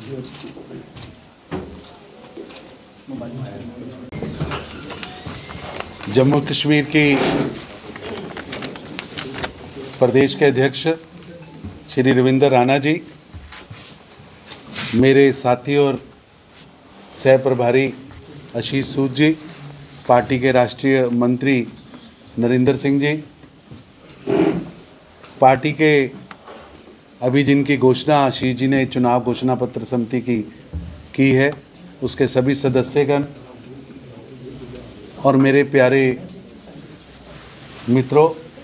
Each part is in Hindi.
जम्मू कश्मीर की प्रदेश के अध्यक्ष श्री रविंदर राणा जी, मेरे साथी और सह प्रभारी आशीष सूद जी, पार्टी के राष्ट्रीय मंत्री नरेंद्र सिंह जी, पार्टी के अभी जिनकी घोषणा आशीष जी ने चुनाव घोषणा पत्र समिति की है, उसके सभी सदस्यगण और मेरे प्यारे मित्रों,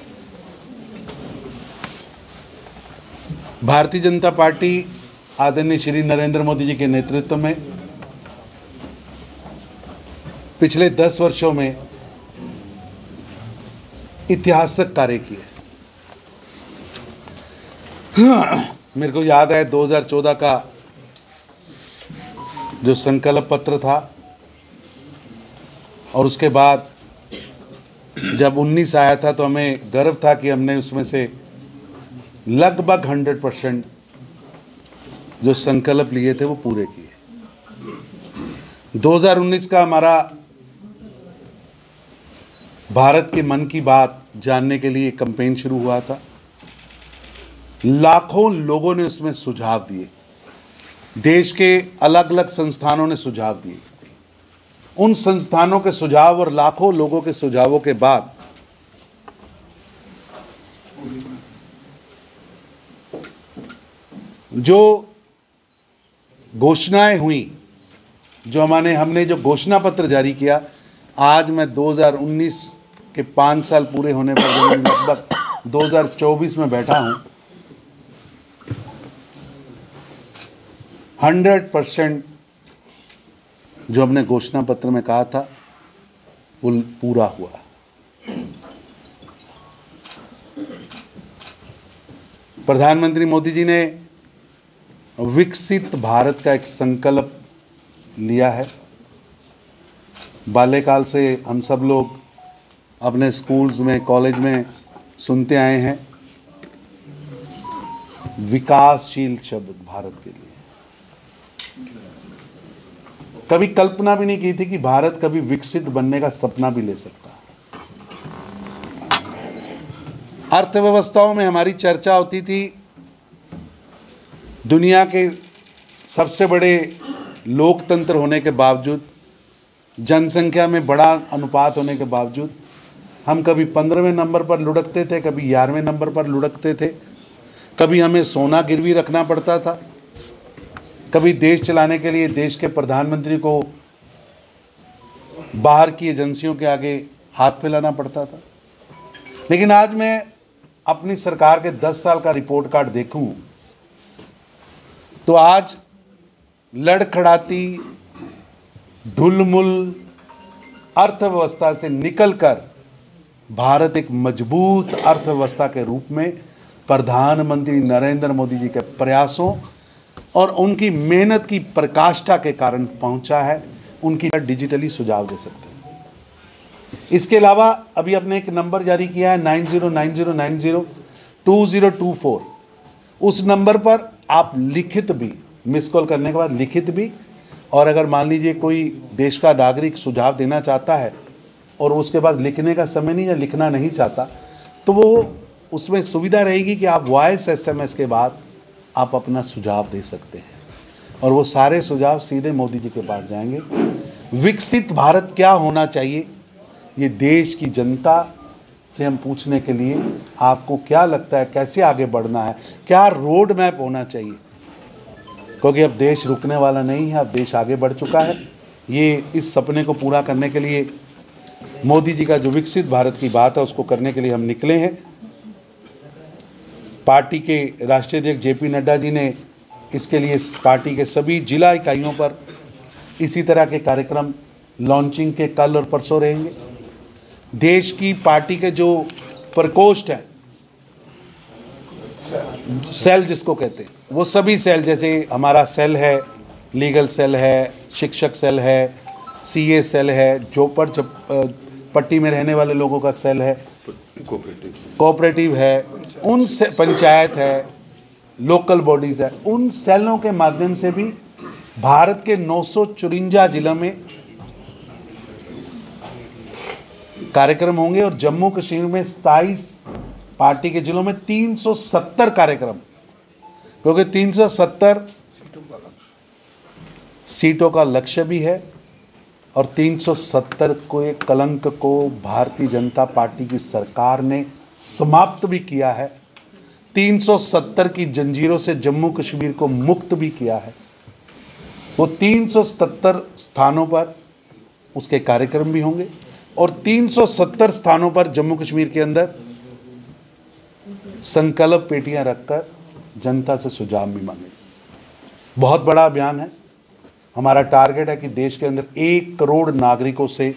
भारतीय जनता पार्टी आदरणीय श्री नरेंद्र मोदी जी के नेतृत्व में पिछले 10 वर्षों में ऐतिहासिक कार्य किए। मेरे को याद है 2014 का जो संकल्प पत्र था, और उसके बाद जब 19 आया था तो हमें गर्व था कि हमने उसमें से लगभग 100% जो संकल्प लिए थे वो पूरे किए। 2019 का हमारा भारत के मन की बात जानने के लिए कैंपेन शुरू हुआ था। लाखों लोगों ने उसमें सुझाव दिए, देश के अलग अलग संस्थानों ने सुझाव दिए। उन संस्थानों के सुझाव और लाखों लोगों के सुझावों के बाद जो घोषणाएं हुई, जो हमने जो घोषणा पत्र जारी किया, आज मैं 2019 के 5 साल पूरे होने पर जब मैं लगभग 2024 में बैठा हूं, 100% जो हमने घोषणा पत्र में कहा था वो पूरा हुआ। प्रधानमंत्री मोदी जी ने विकसित भारत का एक संकल्प लिया है। बाल्यकाल से हम सब लोग अपने स्कूल्स में, कॉलेज में सुनते आए हैं विकासशील शब्द भारत के लिए। कभी कल्पना भी नहीं की थी कि भारत कभी विकसित बनने का सपना भी ले सकता है। अर्थव्यवस्थाओं में हमारी चर्चा होती थी, दुनिया के सबसे बड़े लोकतंत्र होने के बावजूद, जनसंख्या में बड़ा अनुपात होने के बावजूद हम कभी 15वें नंबर पर लुढ़कते थे, कभी 11वें नंबर पर लुढ़कते थे। कभी हमें सोना गिरवी रखना पड़ता था, कभी देश चलाने के लिए देश के प्रधानमंत्री को बाहर की एजेंसियों के आगे हाथ फैलाना पड़ता था। लेकिन आज मैं अपनी सरकार के 10 साल का रिपोर्ट कार्ड देखूं तो आज लड़खड़ाती ढुलमुल अर्थव्यवस्था से निकलकर भारत एक मजबूत अर्थव्यवस्था के रूप में प्रधानमंत्री नरेंद्र मोदी जी के प्रयासों और उनकी मेहनत की प्रकाष्ठा के कारण पहुंचा है। उनकी डिजिटली सुझाव दे सकते हैं। इसके अलावा अभी आपने एक नंबर जारी किया है 9090902024। उस नंबर पर आप लिखित भी, मिस कॉल करने के बाद लिखित भी, और अगर मान लीजिए कोई देश का नागरिक सुझाव देना चाहता है और उसके बाद लिखने का समय नहीं या लिखना नहीं चाहता, तो वो उसमें सुविधा रहेगी कि आप वॉइस SMS के बाद आप अपना सुझाव दे सकते हैं और वो सारे सुझाव सीधे मोदी जी के पास जाएंगे। विकसित भारत क्या होना चाहिए, ये देश की जनता से हम पूछने के लिए आपको क्या लगता है, कैसे आगे बढ़ना है, क्या रोड मैप होना चाहिए, क्योंकि अब देश रुकने वाला नहीं है, अब देश आगे बढ़ चुका है। ये इस सपने को पूरा करने के लिए मोदी जी का जो विकसित भारत की बात है उसको करने के लिए हम निकले हैं। पार्टी के राष्ट्रीय अध्यक्ष JP नड्डा जी ने इसके लिए पार्टी के सभी जिला इकाइयों पर इसी तरह के कार्यक्रम लॉन्चिंग के कल और परसों रहेंगे। देश की पार्टी के जो प्रकोष्ठ हैं, सेल जिसको कहते हैं, वो सभी सेल, जैसे हमारा सेल है, लीगल सेल है, शिक्षक सेल है, CA सेल है, जो पट्टी में रहने वाले लोगों का सेल है, कोऑपरेटिव है, उन से पंचायत है, लोकल बॉडीज़ है, उन सेलों के माध्यम से भी भारत के 954 जिलों में कार्यक्रम होंगे और जम्मू कश्मीर में 27 पार्टी के जिलों में 370 कार्यक्रम, क्योंकि 370 सीटों का लक्ष्य भी है और 370 को एक कलंक को भारतीय जनता पार्टी की सरकार ने समाप्त भी किया है। 370 की जंजीरों से जम्मू कश्मीर को मुक्त भी किया है। वो 370 स्थानों पर उसके कार्यक्रम भी होंगे और 370 स्थानों पर जम्मू कश्मीर के अंदर संकल्प पेटियां रखकर जनता से सुझाव भी मांगे। बहुत बड़ा अभियान है। हमारा टारगेट है कि देश के अंदर 1 करोड़ नागरिकों से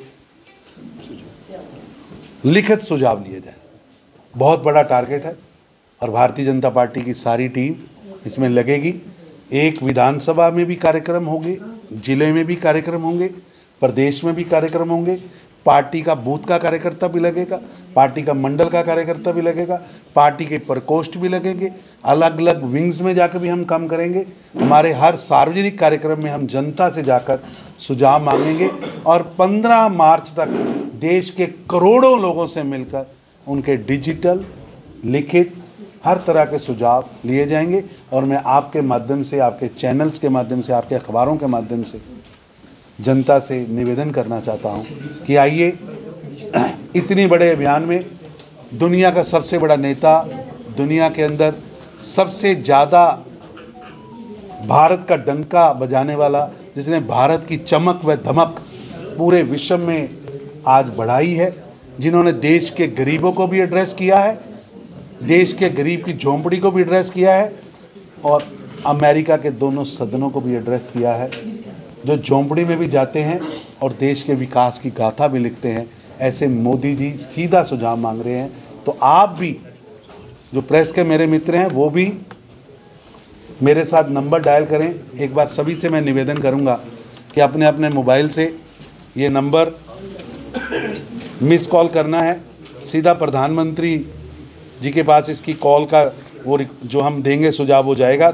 लिखित सुझाव लिए जाए। बहुत बड़ा टारगेट है और भारतीय जनता पार्टी की सारी टीम इसमें लगेगी। एक विधानसभा में भी कार्यक्रम होंगे, जिले में भी कार्यक्रम होंगे, प्रदेश में भी कार्यक्रम होंगे, पार्टी का बूथ का कार्यकर्ता भी लगेगा, पार्टी का मंडल का कार्यकर्ता भी लगेगा, पार्टी के प्रकोष्ठ भी लगेंगे, अलग अलग विंग्स में जाकर भी हम काम करेंगे। हमारे हर सार्वजनिक कार्यक्रम में हम जनता से जाकर सुझाव मांगेंगे और 15 मार्च तक देश के करोड़ों लोगों से मिलकर उनके डिजिटल, लिखित, हर तरह के सुझाव लिए जाएंगे। और मैं आपके माध्यम से, आपके चैनल्स के माध्यम से, आपके अखबारों के माध्यम से जनता से निवेदन करना चाहता हूं कि आइए, इतनी बड़े अभियान में दुनिया का सबसे बड़ा नेता, दुनिया के अंदर सबसे ज़्यादा भारत का डंका बजाने वाला, जिसने भारत की चमक व धमक पूरे विश्व में आज बढ़ाई है, जिन्होंने देश के गरीबों को भी एड्रेस किया है, देश के गरीब की झोंपड़ी को भी एड्रेस किया है और अमेरिका के दोनों सदनों को भी एड्रेस किया है, जो झोंपड़ी में भी जाते हैं और देश के विकास की गाथा भी लिखते हैं। ऐसे मोदी जी सीधा सुझाव मांग रहे हैं। तो आप भी, जो प्रेस के मेरे मित्र हैं, वो भी मेरे साथ नंबर डायल करें। एक बार सभी से मैं निवेदन करूंगा कि अपने अपने मोबाइल से ये नंबर मिस कॉल करना है, सीधा प्रधानमंत्री जी के पास इसकी कॉल का वो जो हम देंगे सुझाव हो जाएगा।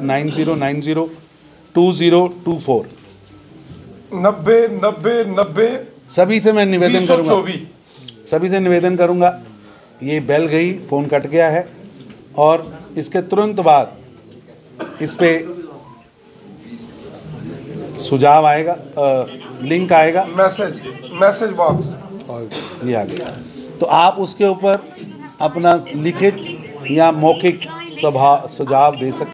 90902024 909090 सभी से मैं निवेदन करूंगा, सभी से निवेदन करूंगा। ये बेल गई, फ़ोन कट गया है और इसके तुरंत बाद इस पे सुझाव आएगा, लिंक आएगा, मैसेज बॉक्स ये आ गया। तो आप उसके ऊपर अपना लिखित या मौखिक सुझाव दे सकते हैं।